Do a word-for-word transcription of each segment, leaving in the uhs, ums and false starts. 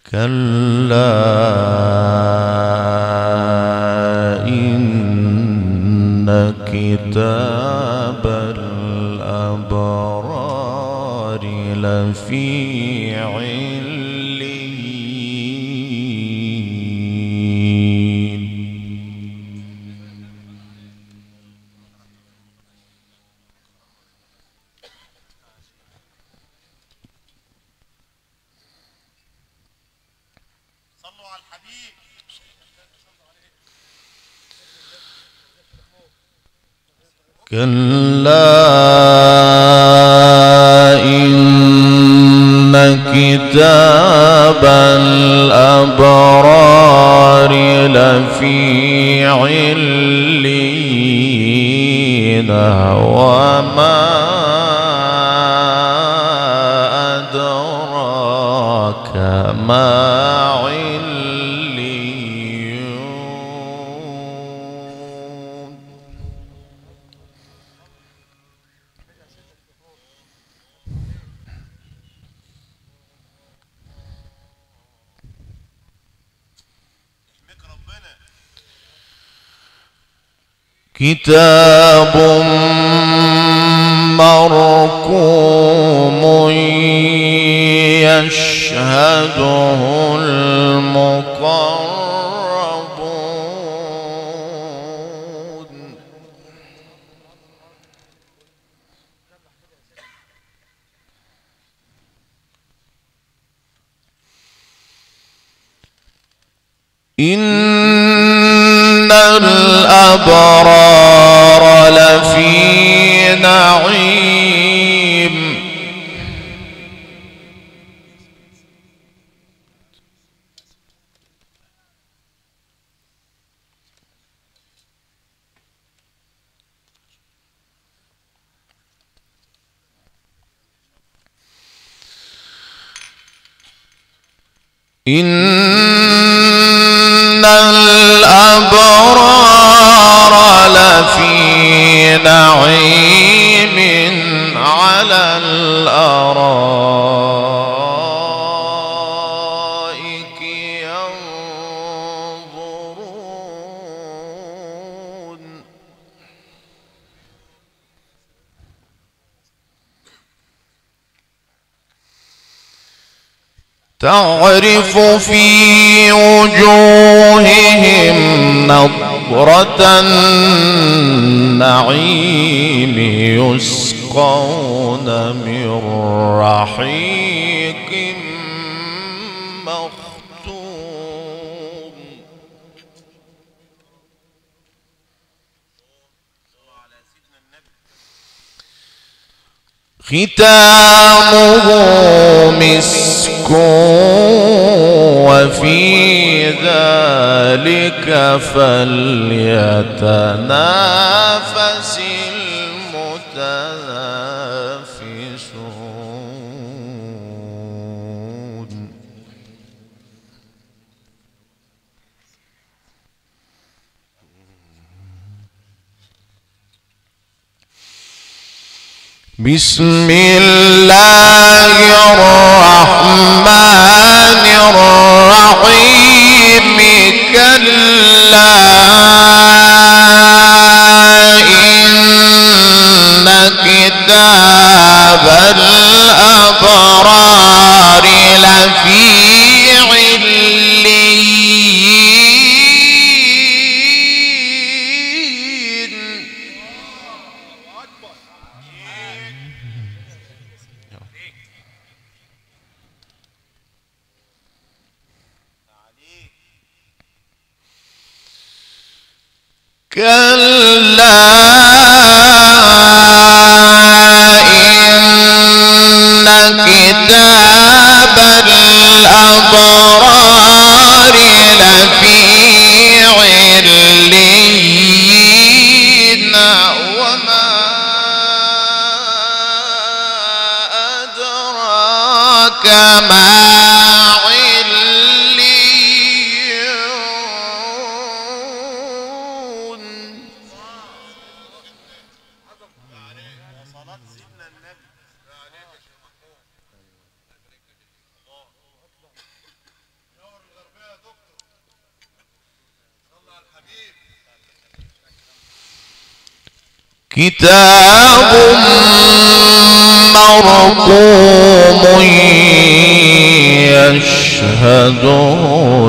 كلا إن كتاب الأبرار لفي عليين. صلوا على الحبيب. كلا إن كتاب الأبرار لفي عليين وما أدراك ما كتاب مرقوم يشهده المقربون إن الأبرار لفي نعيم إن الأبرار لفي نعيم على الأرائك ينظرون تعرف في وجوههم نضرة النعيم يسقون من رحيق مختوم ختامه مسك وفي ذلك فليتنافس المتنافسون بسم الله الرحمن الرحيم كلا إن كتاب الأبرار لفي كلا إن كتاب الأبرار لفي عليين وما أدراك ما عليون كتاب مرقوم يشهده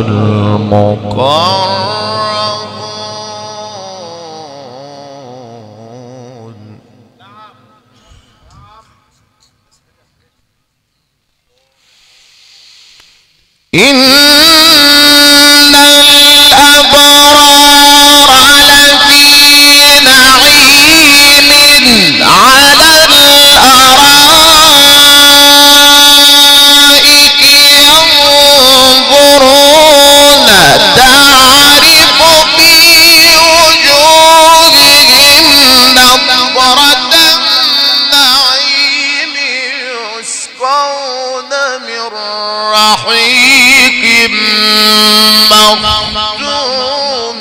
المقربون. إن الأبرار لفي نعيم على الأرائك ينظرون تعرف في وجوههم نضرة النعيم يسقون من رحيق مختوم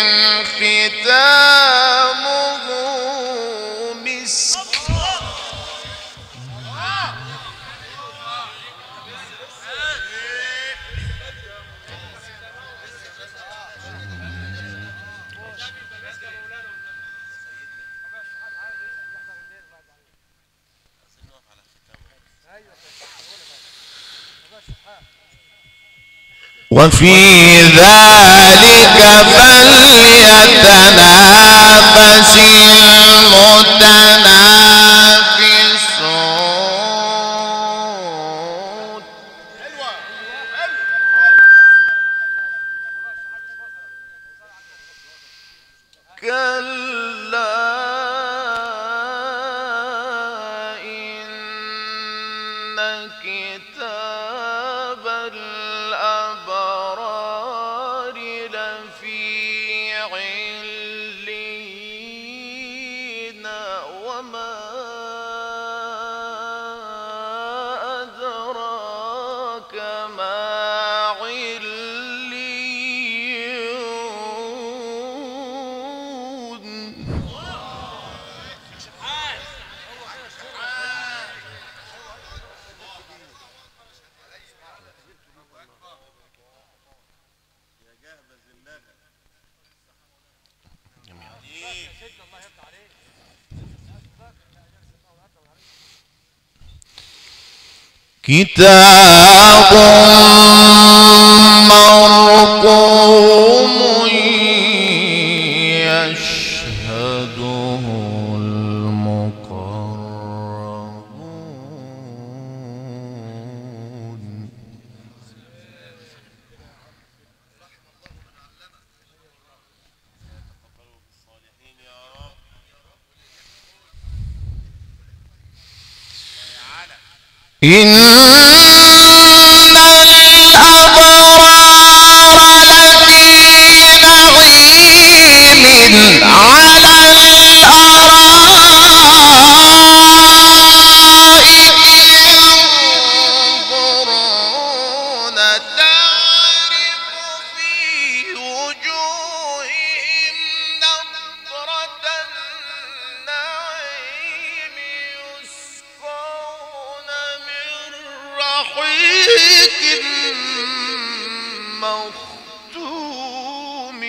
ختامه مسك. وفي ذلك فليتنافس المتنافسون. كلا إن كتاب الأبرار لفي عليين وما أدراك ما عليون. كتاب مرقوم يشهده المقربون. إن الأبرار لفي نعيم على الأرائك ينظرون تعرف في وجوههم نضرة النعيم يسقون من رحيق مختوم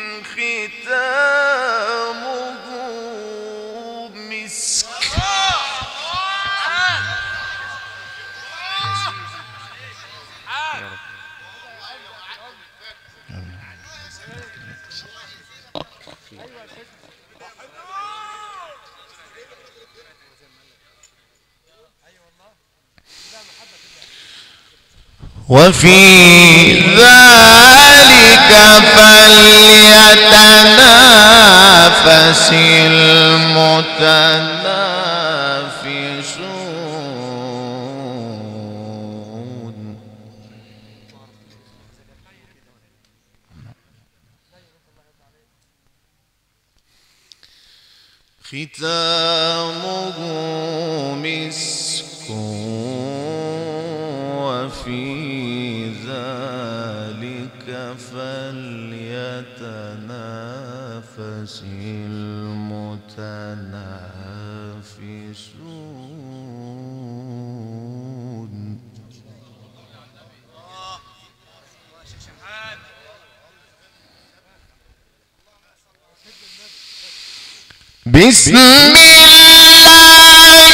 ختامه مسك. وفي ذلك فليتنافس المتنافسون. ختامه مسك وفي ذلك فليتنافس المتنافسون. بسم الله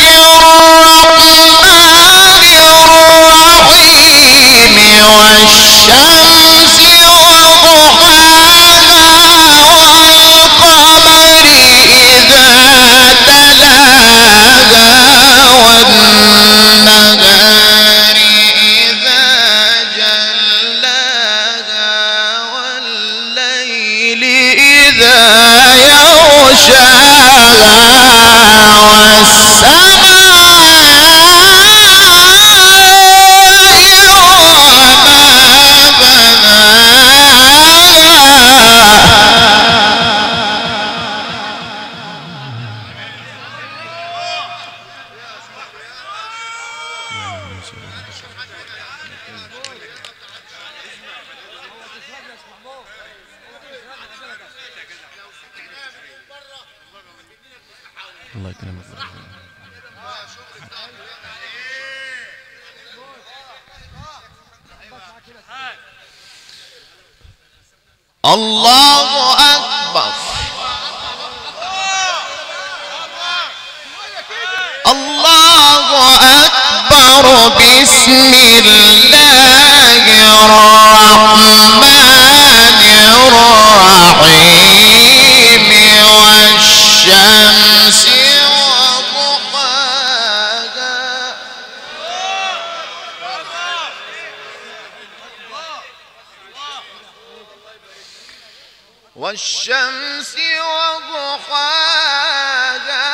الرحمن الرحيم والشمس وضحاها والقمر إذا تلاها والنهار إذا جلاها والليل إذا يغشاها الله يكرمك. الله أكبر. الله أكبر. بسم الله الرحمن الرحيم والشمس والشمس وضحاها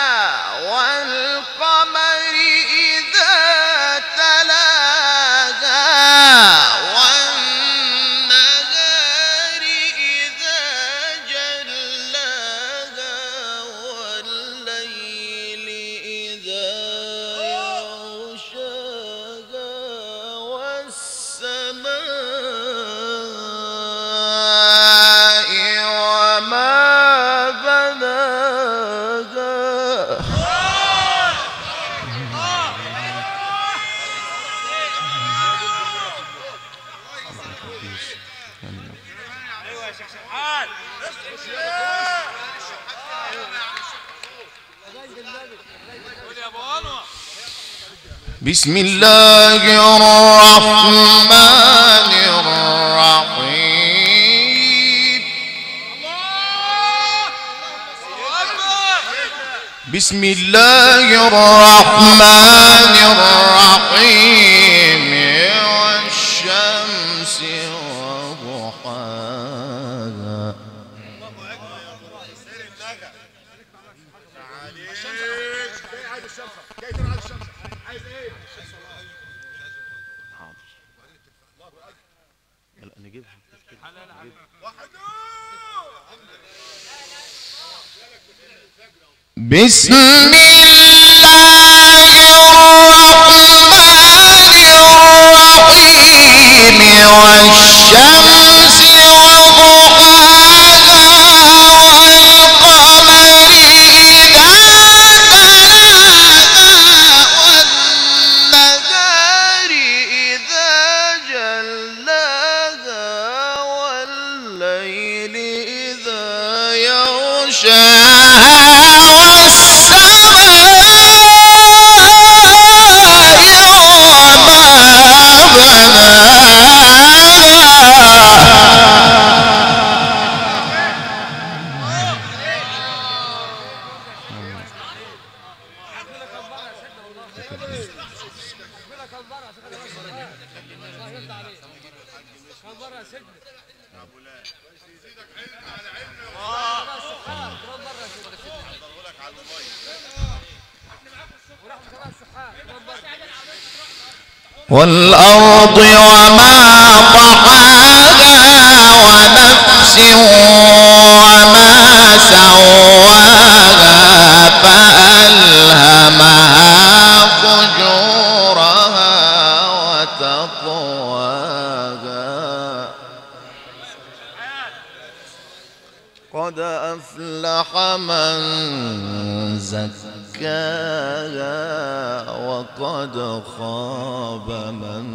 والقمر إذا تلاها والنهار إذا جلاها والليل إذا يغشاها والسماء بسم الله الرحمن الرحيم. بسم الله الرحمن الرحيم والشمس وضحاها. بسم الله الرحمن الرحيم والشمس وضحاها والقمر إذا تلاها والنهار إذا جلاها والليل إذا يغشاها والأرض وما طحاها ونفس وما سواها فألهمها فجورها وتقواها. قد أفلح من زكاها وقد خاب من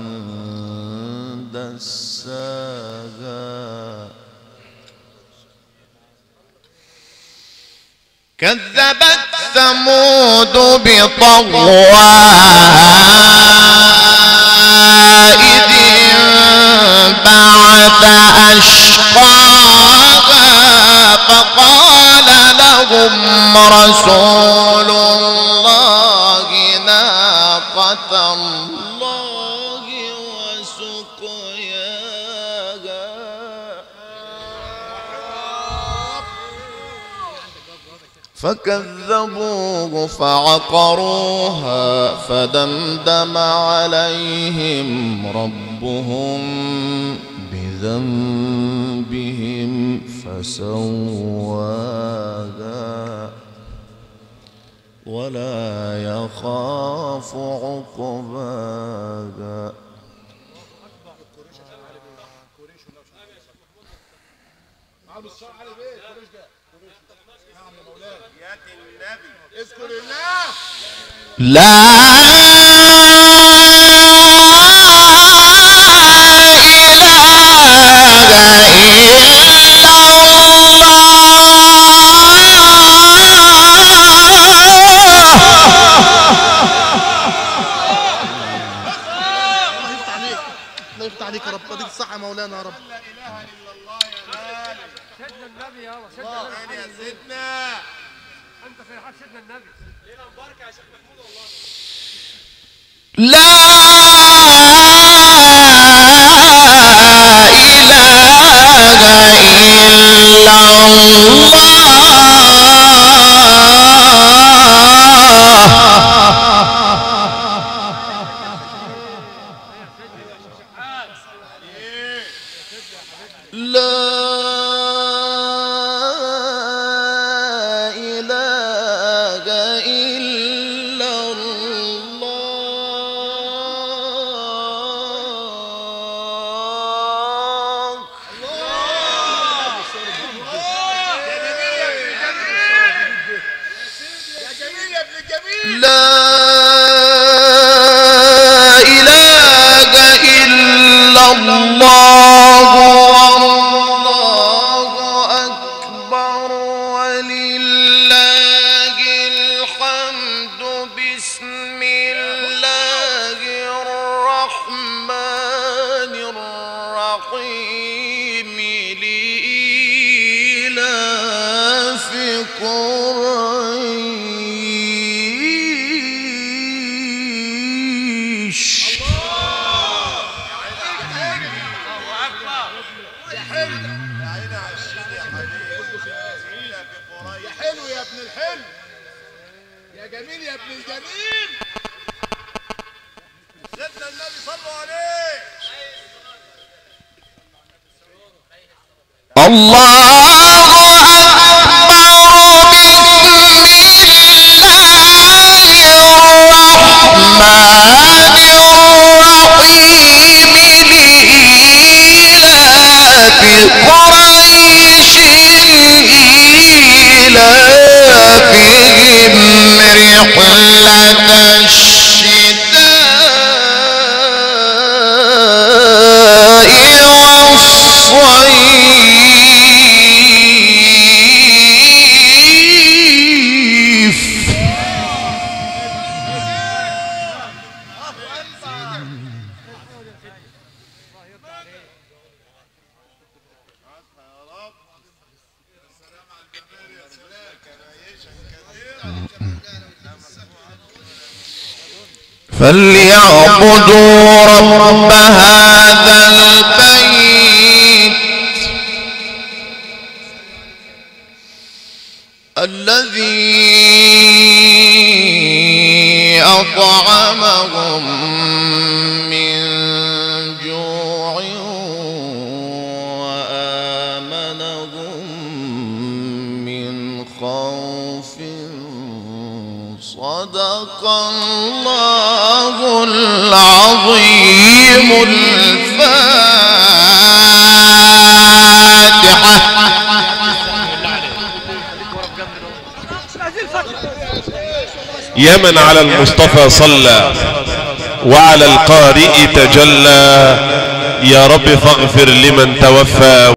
دساها. كذبت ثمود بطغواها إذ انبعث أشقاها فقال لهم رسول الله ناقة الله وسقياها فكذبوه فعقروها فدمدم عليهم ربهم بذنبهم فسواها ولا يخاف عقباها. اذكر الله. لا مولانا يا رب. لا اله الا الله يا غالي. سيدنا النبي يا الله. سيدنا النبي يا سيدنا. انت في حال سيدنا النبي. ليله مباركه يا شيخ محمود والله. لا فليعبدوا رب هذا البيت الذي أطعمهم من جوع وآمنهم من خوف. صدق الله العظيم. الفاتحة. يا من على المصطفى صلى وعلى القارئ تجلى، يا رب فاغفر لمن توفى